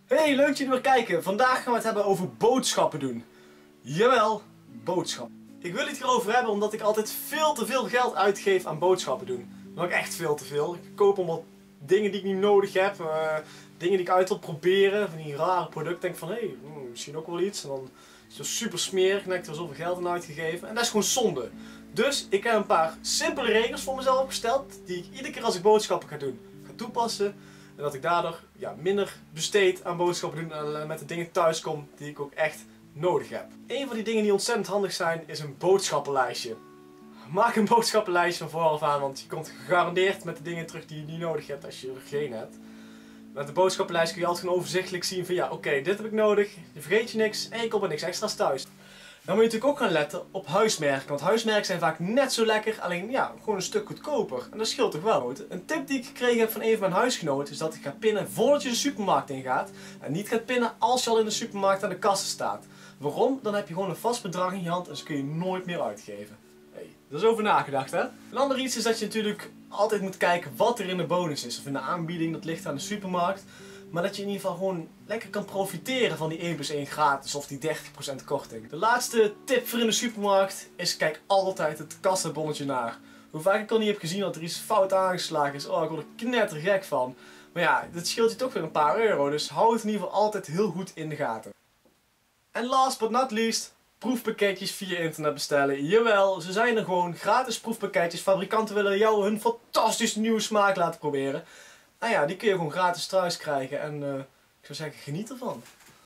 Hey, leuk dat jullie weer kijken. Vandaag gaan we het hebben over boodschappen doen. Jawel, boodschappen. Ik wil het hierover hebben omdat ik altijd veel te veel geld uitgeef aan boodschappen doen. Nog echt veel te veel. Ik koop allemaal dingen die ik niet nodig heb. Dingen die ik uit wil proberen. Van die rare producten. Denk van, hé, misschien ook wel iets. En dan is het super smerig. En dan heb ik er zoveel geld aan uitgegeven. En dat is gewoon zonde. Dus ik heb een paar simpele regels voor mezelf opgesteld. Die ik iedere keer als ik boodschappen ga doen, ga toepassen. En dat ik daardoor minder besteed aan boodschappen doen en met de dingen thuis kom die ik ook echt nodig heb. Een van die dingen die ontzettend handig zijn is een boodschappenlijstje. Maak een boodschappenlijstje van vooraf aan, want je komt gegarandeerd met de dingen terug die je niet nodig hebt als je er geen hebt. Met de boodschappenlijst kun je altijd gewoon overzichtelijk zien van oké, dit heb ik nodig, je vergeet je niks en je komt met niks extra's thuis. Dan moet je natuurlijk ook gaan letten op huismerken, want huismerken zijn vaak net zo lekker, alleen gewoon een stuk goedkoper. En dat scheelt toch wel. Een tip die ik gekregen heb van een van mijn huisgenoten is dat ik ga pinnen voordat je de supermarkt ingaat. En niet gaat pinnen als je al in de supermarkt aan de kassen staat. Waarom? Dan heb je gewoon een vast bedrag in je hand en ze kun je nooit meer uitgeven. Hey, dat is over nagedacht, hè? Een ander iets is dat je natuurlijk altijd moet kijken wat er in de bonus is. Of in de aanbieding, dat ligt aan de supermarkt. Maar dat je in ieder geval gewoon lekker kan profiteren van die 1 plus 1 gratis of die 30% korting. De laatste tip voor in de supermarkt is kijk altijd het kassabonnetje naar. Hoe vaak ik al niet heb gezien dat er iets fout aangeslagen is. Oh, ik word er knettergek van. Maar ja, dit scheelt je toch weer een paar euro. Dus hou het in ieder geval altijd heel goed in de gaten. En last but not least, proefpakketjes via internet bestellen. Jawel, ze zijn er gewoon. Gratis proefpakketjes. Fabrikanten willen jou hun fantastisch nieuwe smaak laten proberen. Nou ja, die kun je gewoon gratis thuis krijgen en ik zou zeggen, geniet ervan.